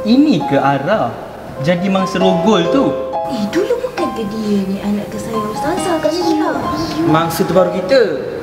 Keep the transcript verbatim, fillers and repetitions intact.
ini ke Ara jadi mangsa rogol tu? Eh, dulu bukan ke dia ni anak kesayangan Ustazah Kak Syirah? Mangsa tu baru kita.